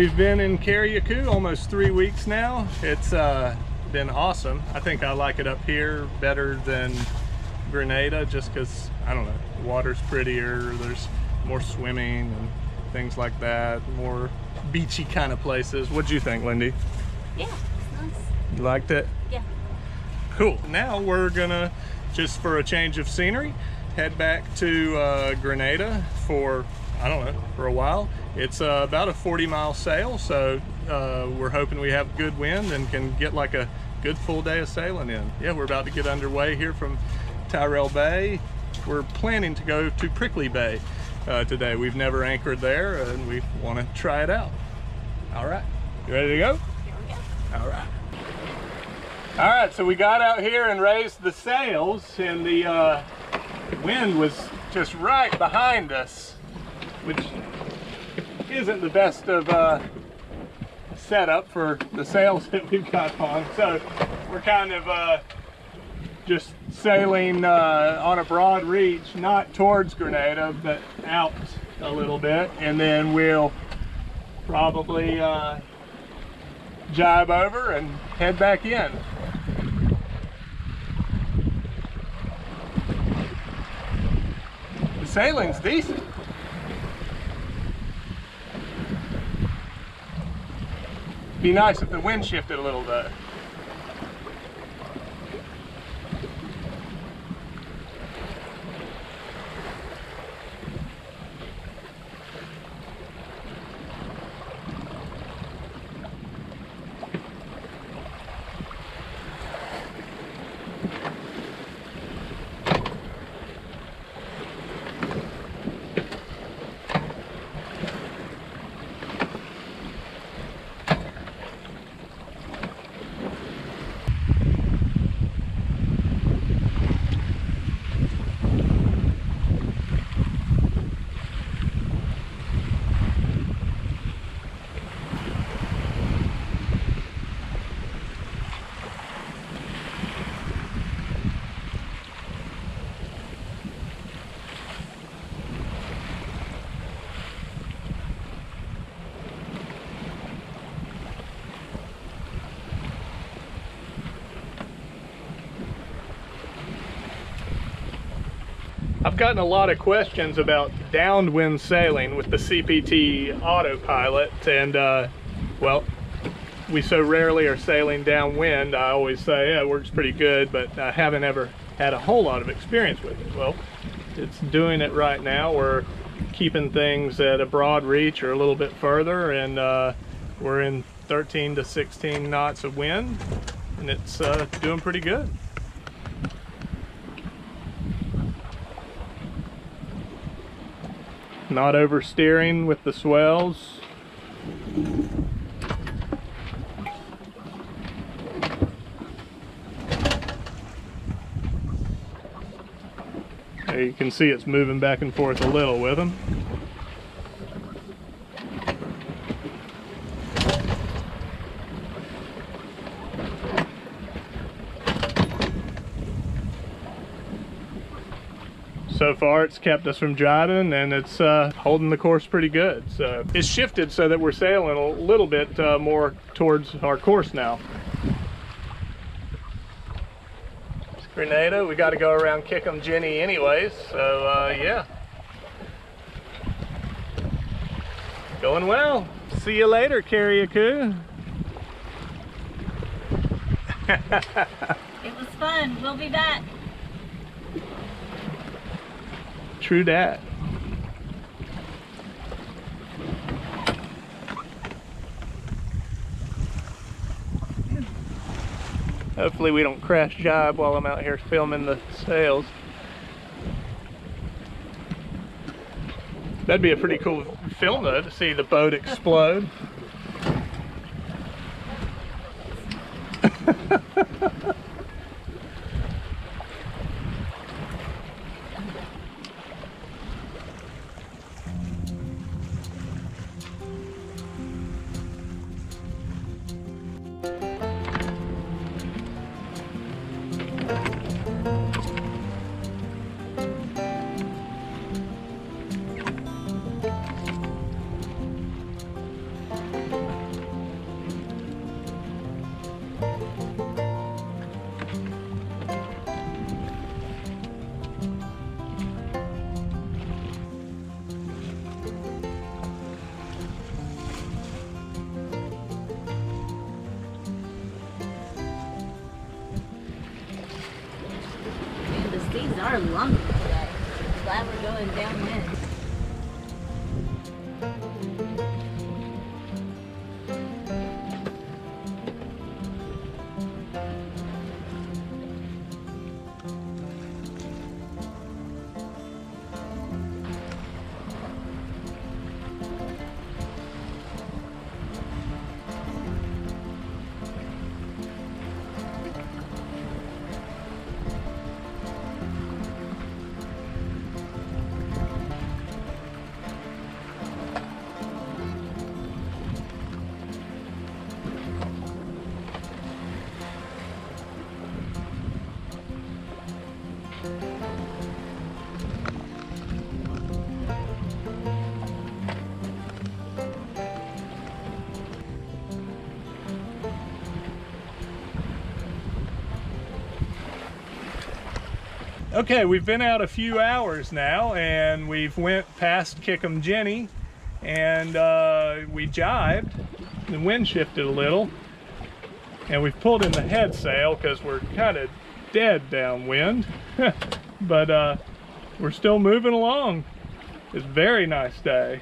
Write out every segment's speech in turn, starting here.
we've been in Carriacou almost 3 weeks now. It's been awesome. I think I like it up here better than Grenada just because, I don't know, the water's prettier, there's more swimming and things like that, more beachy kind of places. What'd you think, Lindy? Yeah, it's nice. You liked it? Yeah. Cool. Now we're gonna, just for a change of scenery, head back to Grenada for, I don't know, for a while. It's about a 40-mile sail, so we're hoping we have good wind and can get like a good full day of sailing in. Yeah, we're about to get underway here from Tyrell Bay. We're planning to go to Prickly Bay today. We've never anchored there and we want to try it out. All right, you ready to go? Here we go. All right. All right, so we got out here and raised the sails, and the wind was just right behind us, which isn't the best of setup for the sails that we've got on. So we're kind of just sailing on a broad reach, not towards Grenada, but out a little bit, and then we'll probably jibe over and head back in. The sailing's decent. Be nice if the wind shifted a little bit. I've gotten a lot of questions about downwind sailing with the CPT autopilot, and well, we so rarely are sailing downwind. I always say, yeah, it works pretty good, but I haven't ever had a whole lot of experience with it. Well, it's doing it right now. We're keeping things at a broad reach or a little bit further, and we're in 13 to 16 knots of wind, and it's doing pretty good. Not oversteering with the swells. There you can see it's moving back and forth a little with them. So far it's kept us from jibing, and it's holding the course pretty good. So it's shifted so that we're sailing a little bit more towards our course now. It's Grenada, we got to go around Kick 'em Jenny anyways, so yeah. Going well. See you later, Carriacou. It was fun. We'll be back. True dat. Hopefully we don't crash jibe while I'm out here filming the sails. That'd be a pretty cool film though, to see the boat explode. are lumpy today. Glad we're going downwind. Okay, we've been out a few hours now, and we've went past Kickham Jenny, and we jibed. The wind shifted a little, and we've pulled in the head sail because we're kind of dead downwind. But we're still moving along. It's a very nice day.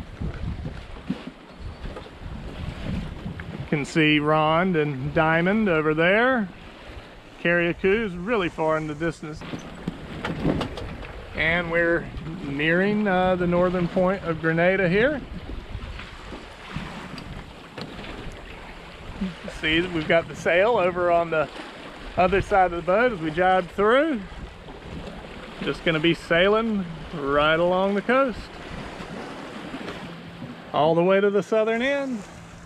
You can see Rond and Diamond over there. Carriacou is really far in the distance. And we're nearing the northern point of Grenada here. See that we've got the sail over on the other side of the boat as we jibe through. Just gonna be sailing right along the coast, all the way to the southern end.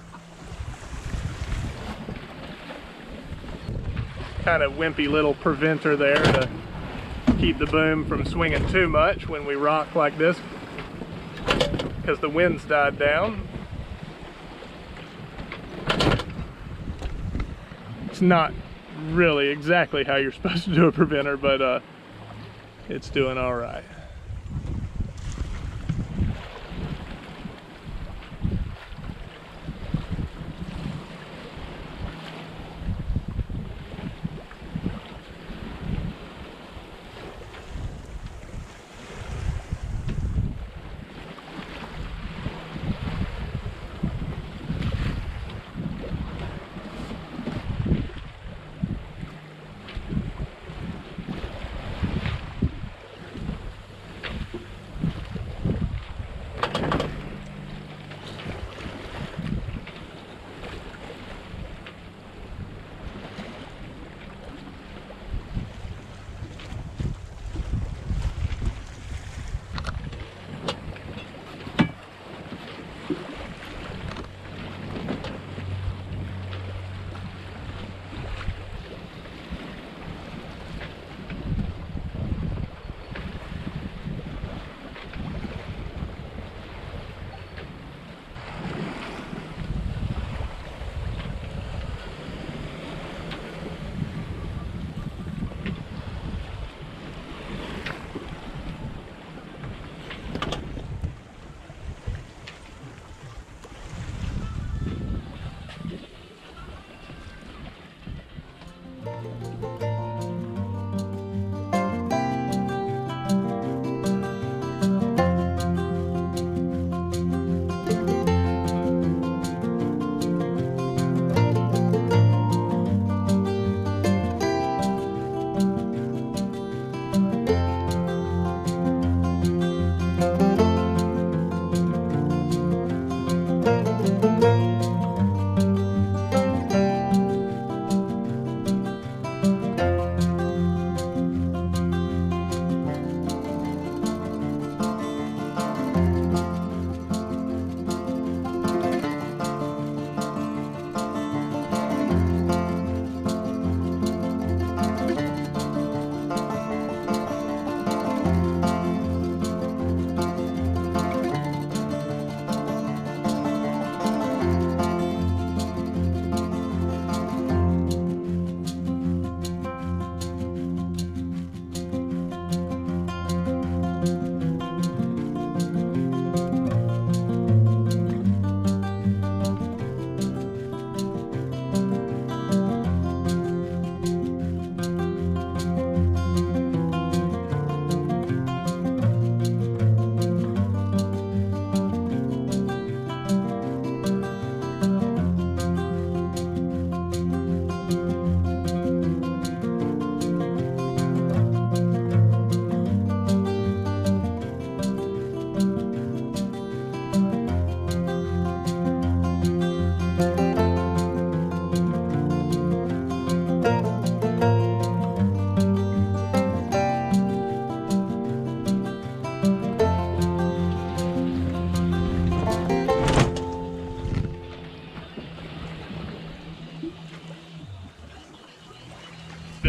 Kind of wimpy little preventer there to keep the boom from swinging too much when we rock like this, because the wind's died down. It's not really exactly how you're supposed to do a preventer, but it's doing all right.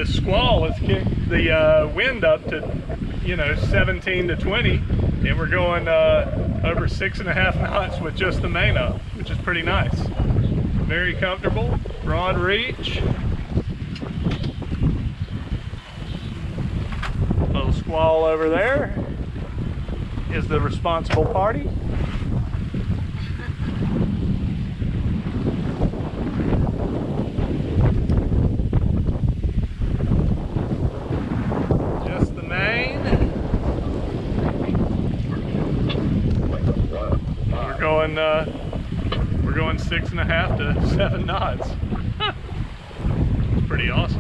this squall has kicked the wind up to, you know, 17 to 20, and we're going over 6.5 knots with just the main up, which is pretty nice. Very comfortable, broad reach. Little squall over there is the responsible party. Just the main. We're going 6.5 to 7 knots. It's pretty awesome.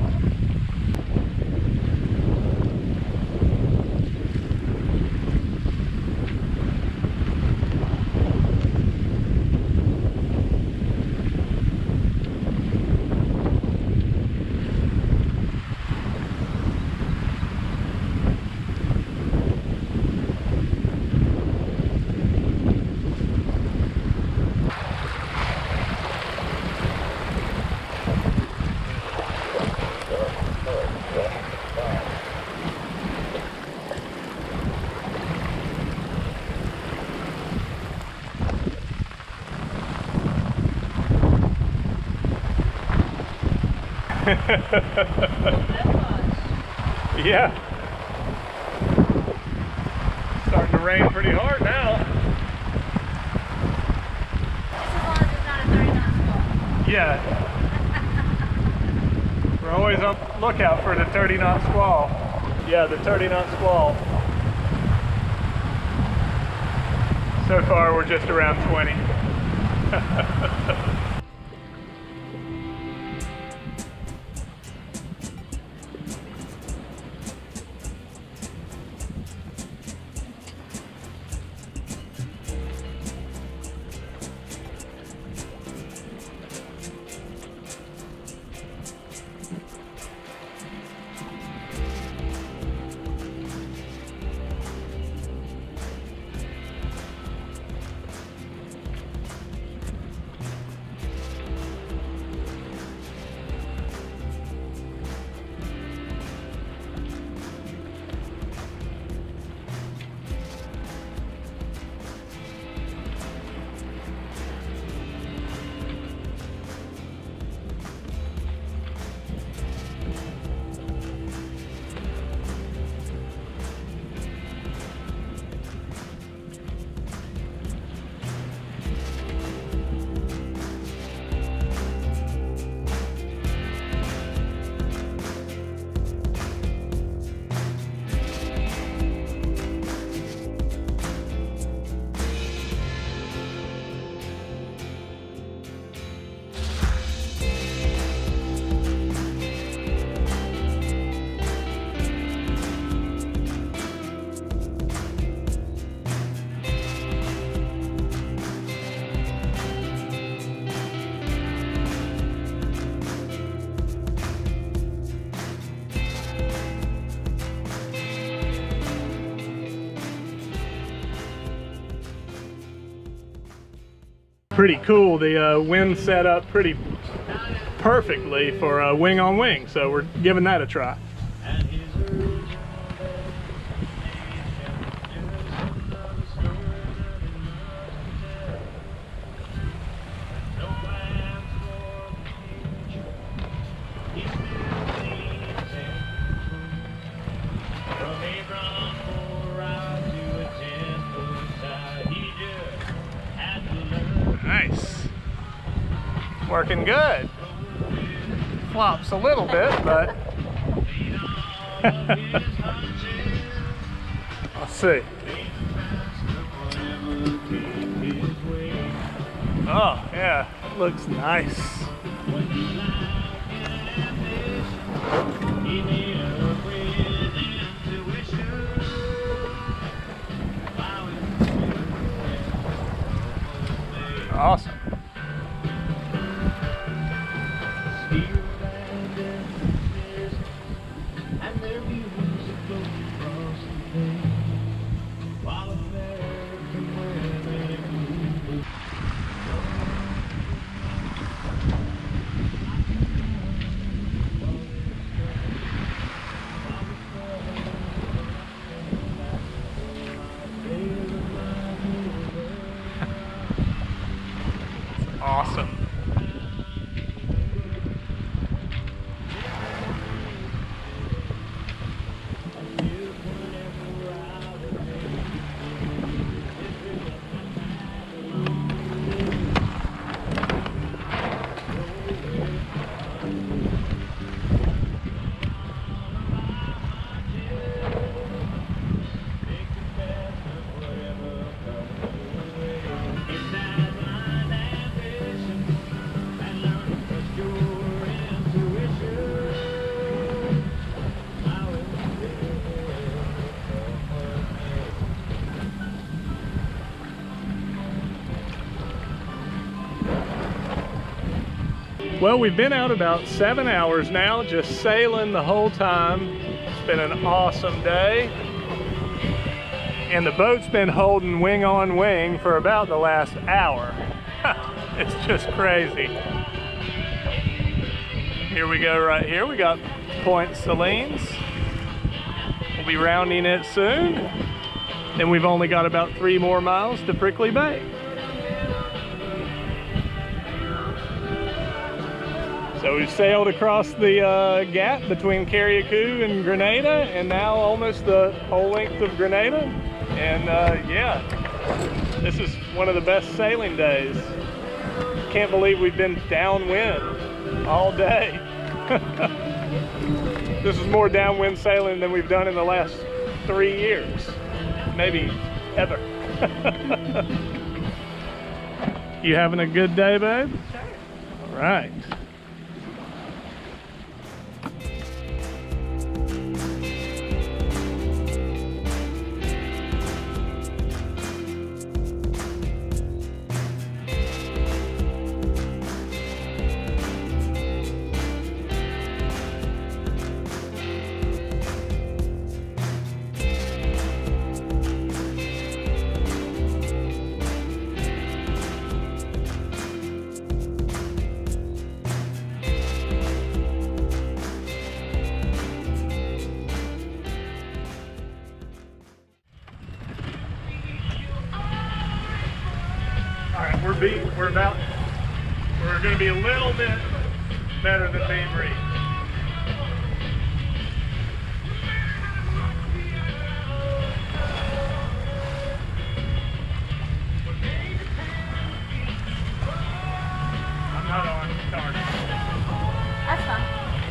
Yeah. Starting to rain pretty hard now. Just as long as it's not a 30-knot squall. Yeah. We're always on the lookout for the 30-knot squall. Yeah, the 30-knot squall. So far we're just around 20. Pretty cool. The wind set up pretty perfectly for wing on wing, so we're giving that a try. Nice. Working good. Flops a little bit, but let's see. Oh, yeah, looks nice. Awesome. Well, we've been out about 7 hours now, just sailing the whole time. It's been an awesome day. And the boat's been holding wing on wing for about the last hour. It's just crazy. Here we go right here. We got Point Salines. We'll be rounding it soon. And we've only got about 3 more miles to Prickly Bay. So we've sailed across the gap between Carriacou and Grenada, and now almost the whole length of Grenada. And yeah, this is one of the best sailing days. Can't believe we've been downwind all day. This is more downwind sailing than we've done in the last 3 years, maybe ever. You having a good day, babe? Sure. All right. We're going to be a little bit better than being reached. I'm not on Tartan. That's fine.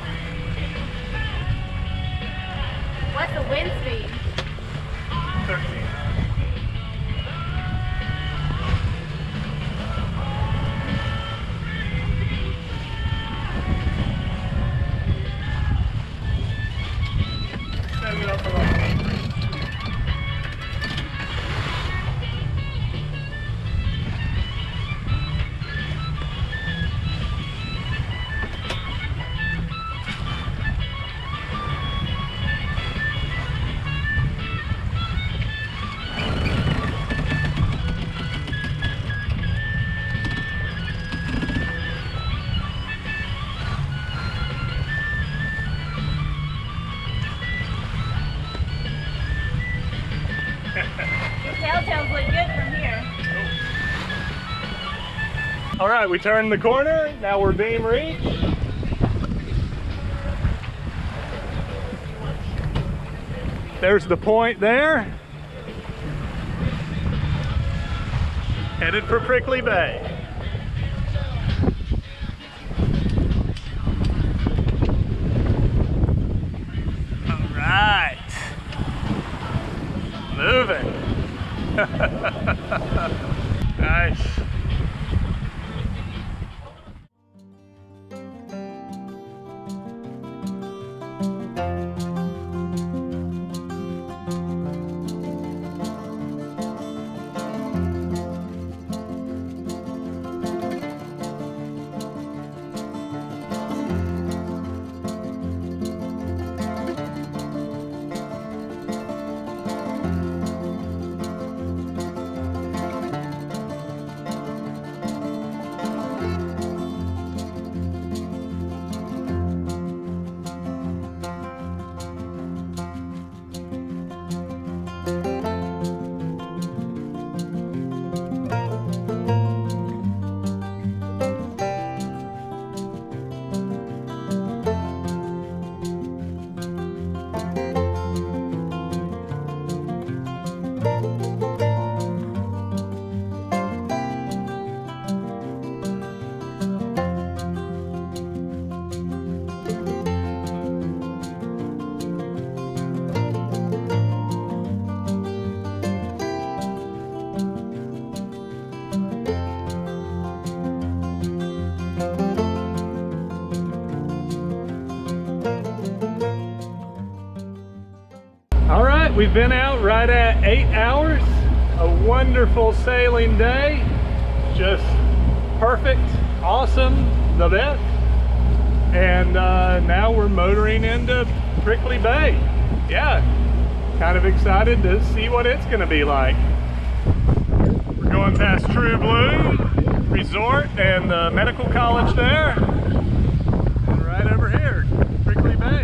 What's the wind speed? 13. Telltales look good from here. All right, we turned the corner. Now we're beam reach. There's the point there. Headed for Prickly Bay. All right. Moving. Nice. We've been out right at 8 hours. A wonderful sailing day. Just perfect. awesome the bit. And now we're motoring into Prickly Bay. Yeah, kind of excited to see what it's gonna be like. We're going past True Blue Resort and the medical college there. And right over here, Prickly Bay.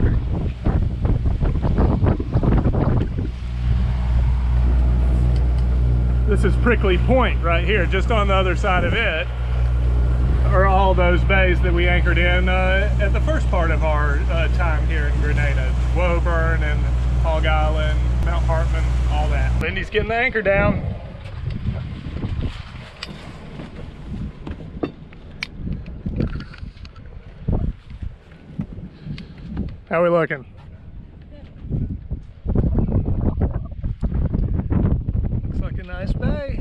This is Prickly Point right here, just on the other side of it are all those bays that we anchored in at the first part of our time here in Grenada. Woburn and Hog Island, Mount Hartman, all that. Lindy's getting the anchor down. How we looking? Looks like a nice bay.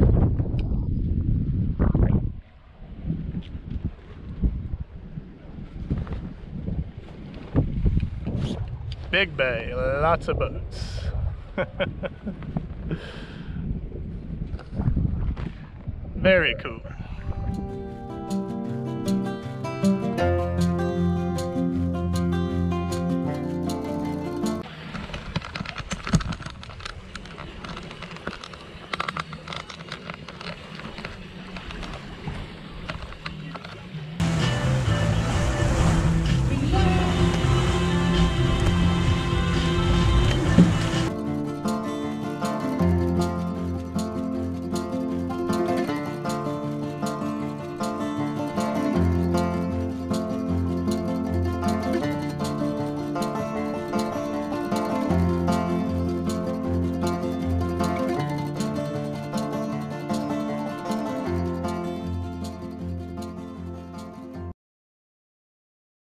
Big bay, lots of boats. Very cool.